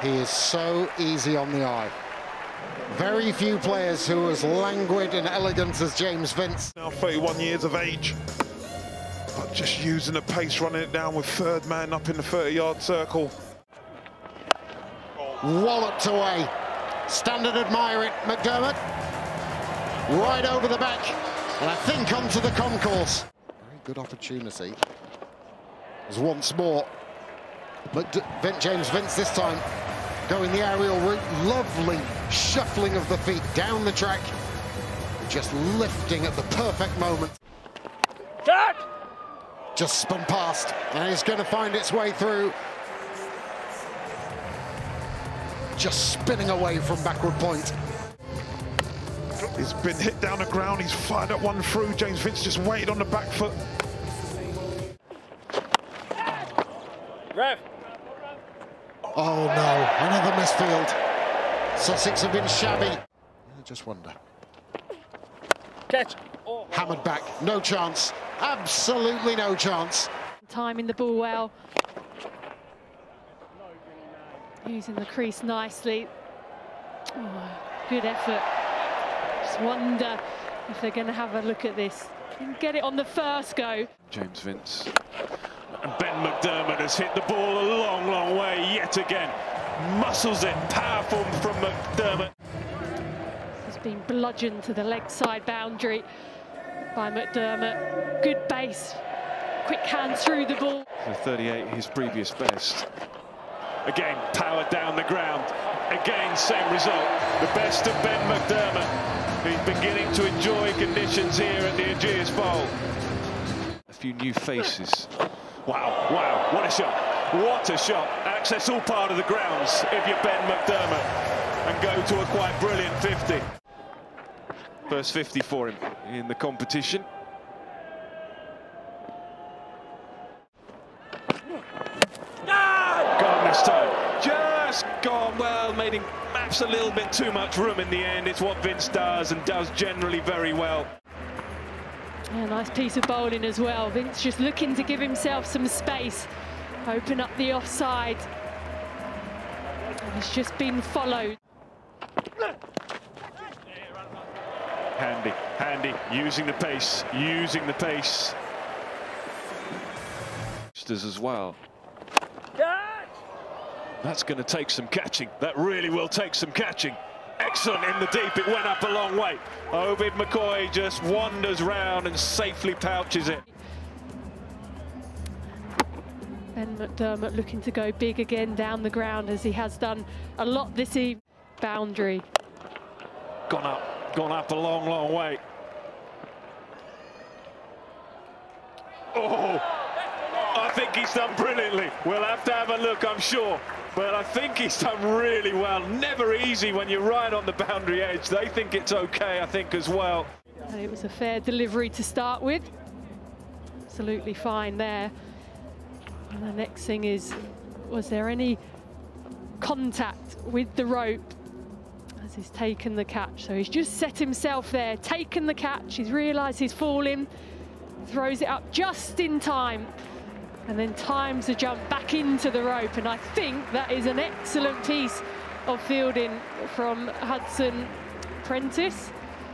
He is so easy on the eye. Very few players who are as languid and elegant as James Vince. Now 31 years of age, but just using the pace, running it down with third man up in the 30-yard circle. Walloped away. Standard admire it, McDermott. Right over the back, and I think onto the concourse. Very good opportunity. As once more, James Vince this time going the aerial route. Lovely shuffling of the feet down the track. Just lifting at the perfect moment. Jack! Just spun past, and it's going to find its way through. Just spinning away from backward point. He's been hit down the ground, he's fired that one through. James Vince just waited on the back foot. Rev! Oh no, another misfield. Sussex have been shabby. I just wonder. Catch! Oh. Hammered back, no chance. Absolutely no chance. Timing the ball well. Using the crease nicely. Oh, good effort. Just wonder if they're going to have a look at this and get it on the first go. James Vince. And Ben McDermott has hit the ball a long, long way yet again. Muscles it, powerful from McDermott. He's been bludgeoned to the leg side boundary by McDermott. Good base, quick hand through the ball. The 38, his previous best. Again, powered down the ground. Again, same result. The best of Ben McDermott. He's beginning to enjoy conditions here at the Ageas Bowl. A few new faces. Wow, wow, what a shot. What a shot. Access all part of the grounds if you're Ben McDermott and go to a quite brilliant 50. First 50 for him in the competition. Gone this time. Just gone well, made him perhaps a little bit too much room in the end. It's what Vince does and does generally very well. Yeah, nice piece of bowling as well. Vince just looking to give himself some space, open up the offside. And it's just been followed. Handy, handy, using the pace, using the pace. As well. That's going to take some catching. That really will take some catching. Excellent in the deep. It went up a long way. Ovid McCoy just wanders round and safely pouches it. Ben McDermott looking to go big again down the ground as he has done a lot this evening. Boundary. Gone up a long, long way. Oh, I think he's done brilliantly. We'll have to have a look, I'm sure. But I think he's done really well. Never easy when you're right on the boundary edge. They think it's okay, I think, as well. It was a fair delivery to start with. Absolutely fine there. And the next thing is, was there any contact with the rope as he's taken the catch? So he's just set himself there, taken the catch. He's realised he's falling, throws it up just in time, and then times the jump back into the rope. And I think that is an excellent piece of fielding from Hudson Prentice.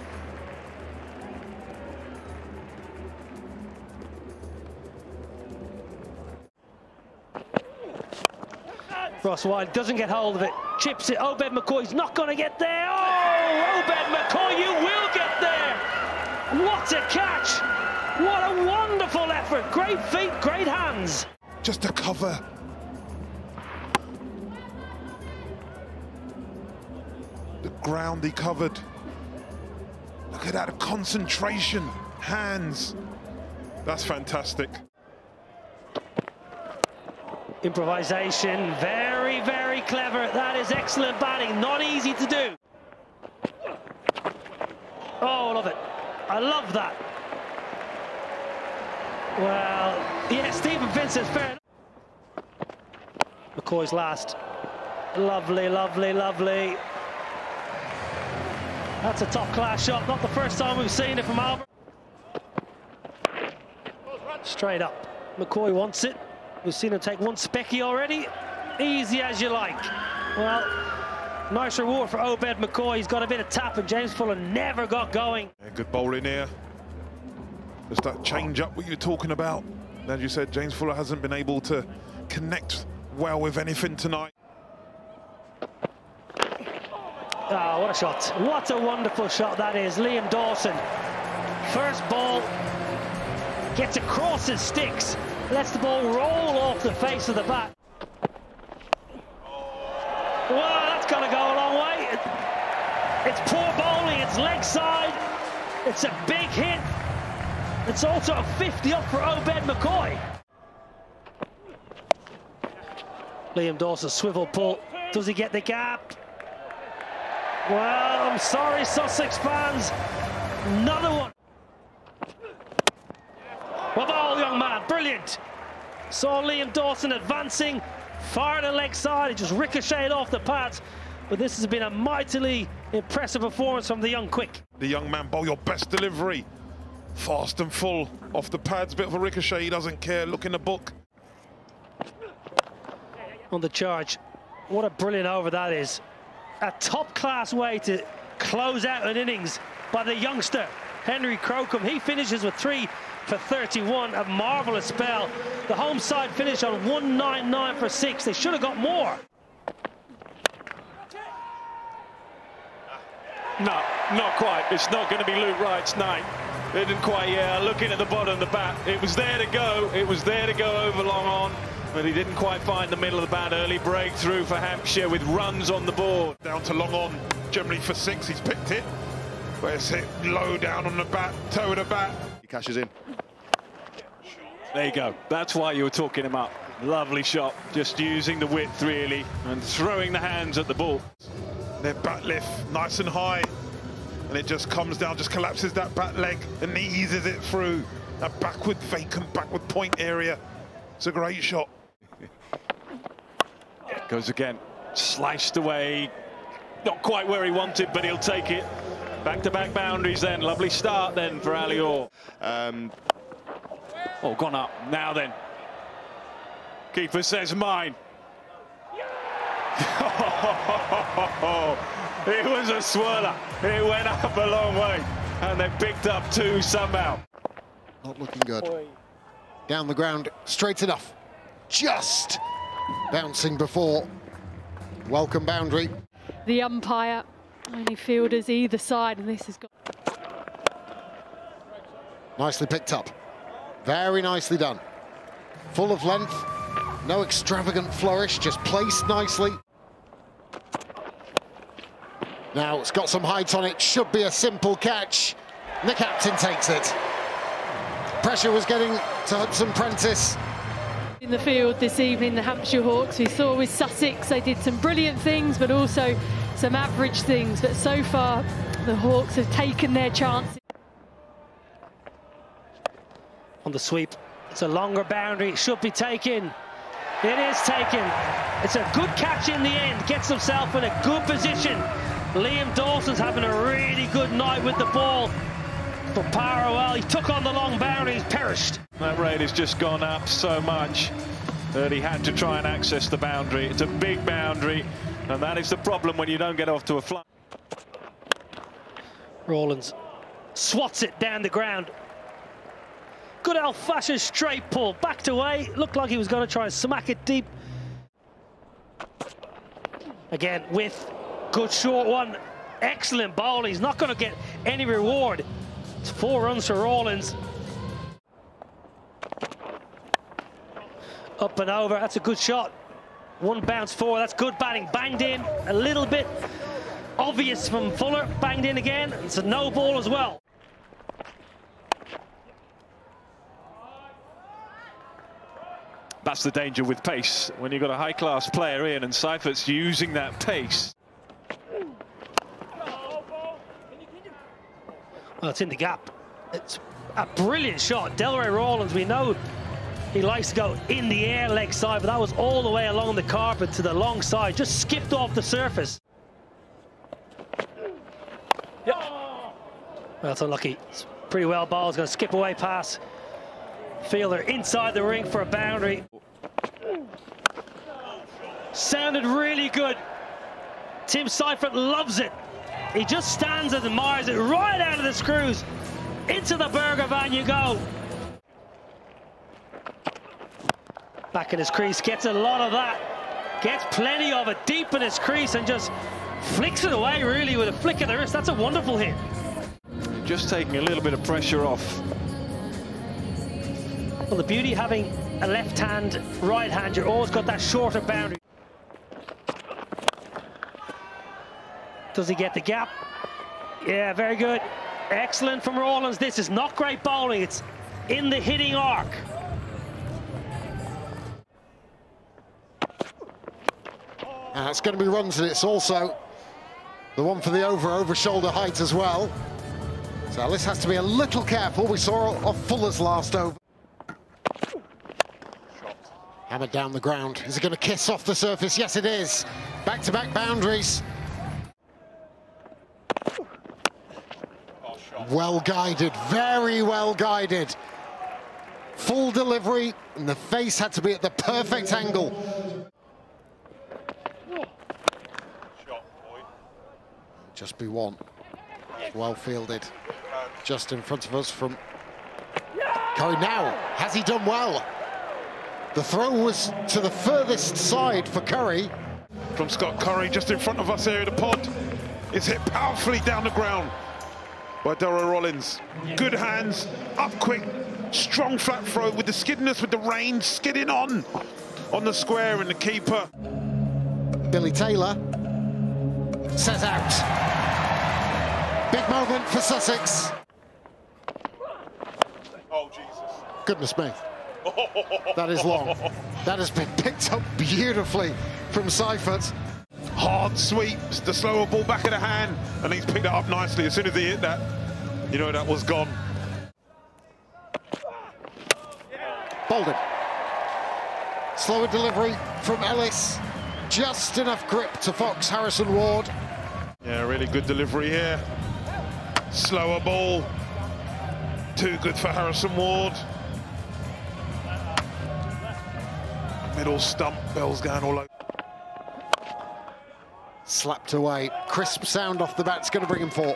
Ross Wilde doesn't get hold of it, chips it. Obed McCoy's not going to get there. Oh, Obed McCoy, you will get there. What a catch. What a wonderful effort. Great feet, great hands. Just a cover. The ground he covered. Look at that concentration. Hands. That's fantastic. Improvisation, very, very clever. That is excellent batting, not easy to do. Oh, I love it. I love that. Well, yeah, Stephen Vincent's fair enough. McCoy's last. Lovely, lovely, lovely. That's a top-class shot. Not the first time we've seen it from Albert. Straight up. McCoy wants it. We've seen him take one specky already. Easy as you like. Well, nice reward for Obed McCoy. He's got a bit of tap, and James Fuller never got going. Yeah, good bowling here. Just that change up what you were talking about. As you said, James Fuller hasn't been able to connect well with anything tonight. Ah, what a shot. What a wonderful shot that is. Liam Dawson. First ball. Gets across his sticks. Lets the ball roll off the face of the bat. Well, that's going to go a long way. It's poor bowling. It's leg side. It's a big hit. It's also a 50 up for Obed McCoy. Liam Dawson swivel pull. Does he get the gap? Well, I'm sorry, Sussex fans. Another one. Well ball, young man. Brilliant. Saw Liam Dawson advancing. Fired a leg side. It just ricocheted off the pads. But this has been a mightily impressive performance from the young quick. The young man bowl your best delivery. Fast and full. Off the pads, bit of a ricochet. He doesn't care. Look in the book. On the charge. What a brilliant over that is. A top-class way to close out an innings by the youngster, Henry Crocombe. He finishes with 3 for 31, a marvellous spell. The home side finished on 199 for 6. They should have got more. No, not quite. It's not going to be Luke Wright's night. They didn't quite, looking at the bottom of the bat. It was there to go. It was there to go over long on. But he didn't quite find the middle of the bat. Early breakthrough for Hampshire with runs on the board. Down to long on, generally for 6. He's picked it. But it's hit low down on the bat, toe of the bat. He cashes in. There you go. That's why you were talking him up. Lovely shot. Just using the width, really, and throwing the hands at the ball. Their bat lift, nice and high. And it just comes down, just collapses that bat leg and eases it through. That backward, vacant, backward point area. It's a great shot. Goes again, sliced away, not quite where he wanted, but he'll take it. Back-to-back boundaries then, lovely start then for Ali Orr. Oh, gone up, now then. Keeper says mine. It was a swirler, it went up a long way, and they picked up 2 somehow. Not looking good. Down the ground, straight enough. Just bouncing before. Welcome boundary. The umpire, only fielders either side, and this has got... Nicely picked up. Very nicely done. Full of length. No extravagant flourish, just placed nicely. Now it's got some height on it. Should be a simple catch. The captain takes it. Pressure was getting to Hudson Prentice. In the field this evening, the Hampshire Hawks, we saw with Sussex, they did some brilliant things, but also some average things. But so far, the Hawks have taken their chances. On the sweep, it's a longer boundary, it should be taken. It is taken. It's a good catch in the end, gets himself in a good position. Liam Dawson's having a really good night with the ball. But Parrawell, he took on the long boundary, he's perished. That rate has just gone up so much that he had to try and access the boundary. It's a big boundary, and that is the problem when you don't get off to a fly. Rawlins swats it down the ground. Good old-fashioned straight pull, backed away. Looked like he was going to try and smack it deep. Again, with good short one. Excellent ball. He's not going to get any reward. It's 4 runs for Rawlins. Up and over. That's a good shot. 1 bounce 4. That's good batting. Banged in a little bit obvious from Fuller. Banged in again. It's a no ball as well. That's the danger with pace. When you've got a high-class player in and Seifert's using that pace. Well, it's in the gap. It's a brilliant shot. Delray Rawlins, we know he likes to go in the air leg side, but that was all the way along the carpet to the long side. Just skipped off the surface. Yep. Well, that's unlucky. It's pretty well ball. It's going to skip away past fielder inside the ring for a boundary. Sounded really good. Tim Seifert loves it. He just stands and admires it right out of the screws. Into the burger van you go. Back in his crease, gets a lot of that. Gets plenty of it deep in his crease and just flicks it away really with a flick of the wrist. That's a wonderful hit. Just taking a little bit of pressure off. Well, the beauty of having a left hand, right hand, you're always got that shorter boundary. Does he get the gap? Yeah, very good. Excellent from Rawlins. This is not great bowling. It's in the hitting arc. And it's going to be runs, and it's also the one for the over shoulder height as well. So Ellis has to be a little careful. We saw off Fuller's last over. Hammered down the ground. Is it going to kiss off the surface? Yes, it is. Back-to-back boundaries. Well guided, very well guided. Full delivery, and the face had to be at the perfect angle. Just be one. Well fielded. Just in front of us from Curry. Now, has he done well? The throw was to the furthest side for Curry. From Scott Curry, just in front of us here in the pod. It's hit powerfully down the ground by Daryl Rawlins. Good hands, up quick, strong flat throw with the skidness, with the range, skidding on the square, and the keeper. Billy Taylor set out. Big moment for Sussex. Oh, Jesus. Goodness me. That is long. That has been picked up beautifully from Seifert. Hard sweeps, the slower ball back of the hand, and he's picked it up nicely. As soon as he hit that, you know that was gone. Bolden. Slower delivery from Ellis. Just enough grip to Fox Harrison Ward. Yeah, really good delivery here. Slower ball. Too good for Harrison Ward. Middle stump, bells going all over. Slapped away. Crisp sound off the bat's going to bring him 4.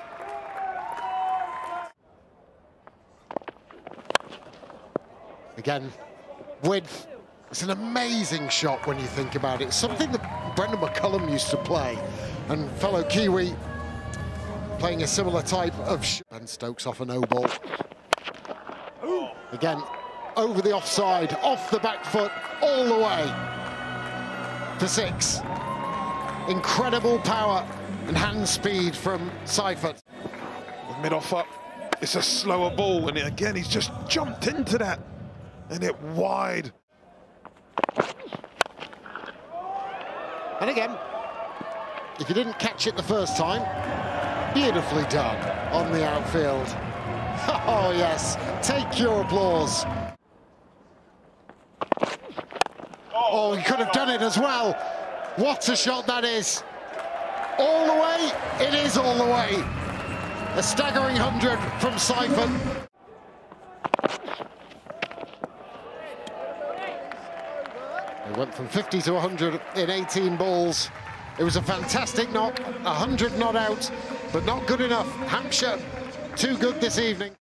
Again, width. It's an amazing shot when you think about it. Something that Brendan McCullum used to play, and fellow Kiwi playing a similar type of shot. Ben Stokes off a no ball. Again, over the offside, off the back foot, all the way for 6. Incredible power and hand speed from Seifert. With mid-off up, it's a slower ball, and again, he's just jumped into that, and it wide. And again, if you didn't catch it the first time, beautifully done on the outfield. Oh yes, take your applause. Oh, he could have done it as well. What a shot that is. All the way, it is all the way. A staggering 100 from Seifert. It went from 50 to 100 in 18 balls. It was a fantastic knock, 100 not out, but not good enough. Hampshire, too good this evening.